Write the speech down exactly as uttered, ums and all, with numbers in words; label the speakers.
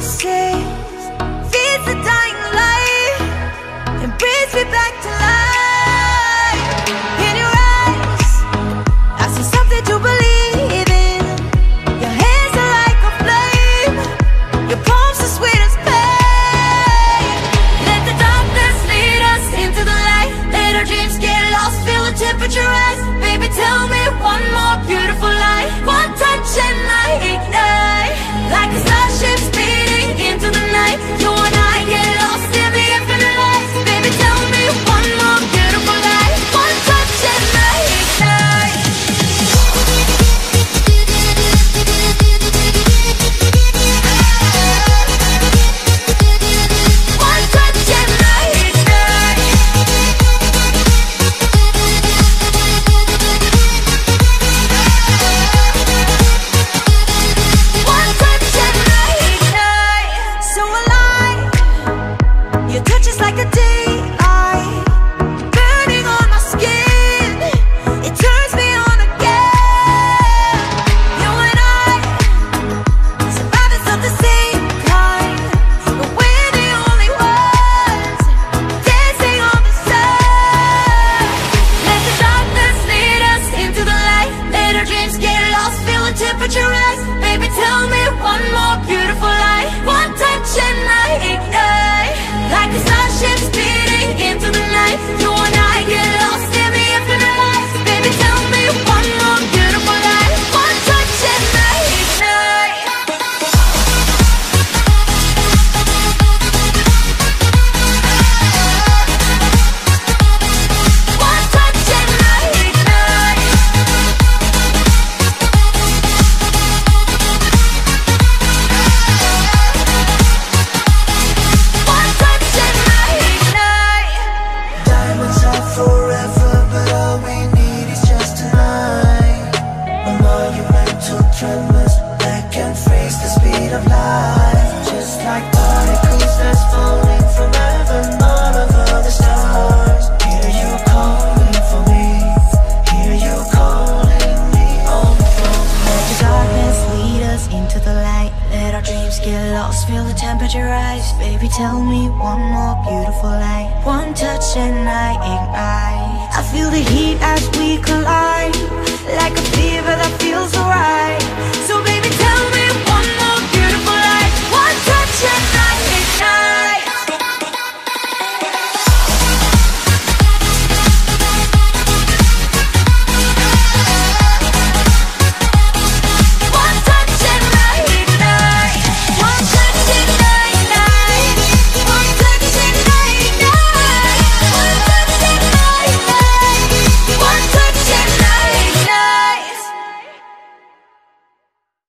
Speaker 1: saves, feeds the dying light, and brings me back to life. In your eyes, I see something to believe in. Your hands are like a flame, your palms are sweet as pain. Let the darkness lead us into the light. Let our dreams get lost, feel the temperature rise. Baby, tell me one more beautiful lie. One touch and I ignite, like a starship speeding into the night. You and I get lost in the infinite light. Baby, tell me one more beautiful lie. One touch and I ignite. One touch and I ignite. One touch and I ignite. So alive, your touch is like a daylight, burning on my skin. It turns me on again. You and I, survivors of the same kind, but we're the only ones dancing on the sun. Let the darkness lead us into the light. Let our dreams get lost, feel the temperature rise. Baby, tell me one more beautiful lie. One touch and I ignite, like a starship speeding into the night. You and I get lost in the infinite light. Baby, tell me one more beautiful lie. One touch and I ignite. One touch and I ignite. One touch and I ignite.
Speaker 2: Diamonds are forever, but all we need is just tonight. A monumental tremors that can freeze the speed of light. Just like particles that's falling from heaven all over the stars. Hear you calling for me, hear you calling me on the phone.
Speaker 1: Let the darkness lead us into the light. Let our dreams get lost, feel the temperature rise. Baby, tell me one more beautiful lie. One touch and I ignite. I feel the heat as we collide, like a fever that feels alright. So